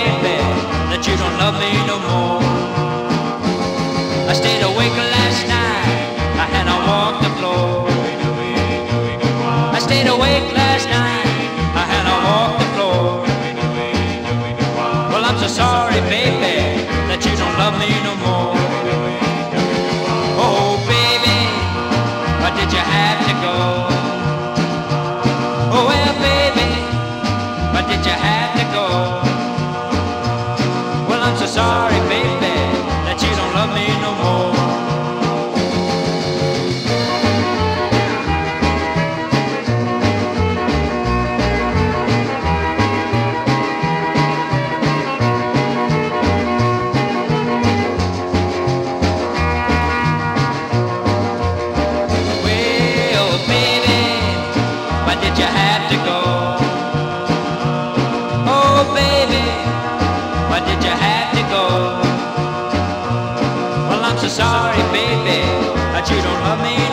baby, that you don't love me no more. I stayed awake last night, and I walked the floor. I stayed awake last night, and I walked the floor. Well, I'm so sorry, baby, that you don't love me no more. Oh, baby, why did you have to go? Oh, well, baby, why did you have to go? Well, I'm so sorry, baby, that you don't love me no more. Did you have to go? Oh baby, why did you have to go? Well, I'm so sorry, baby, that you don't love me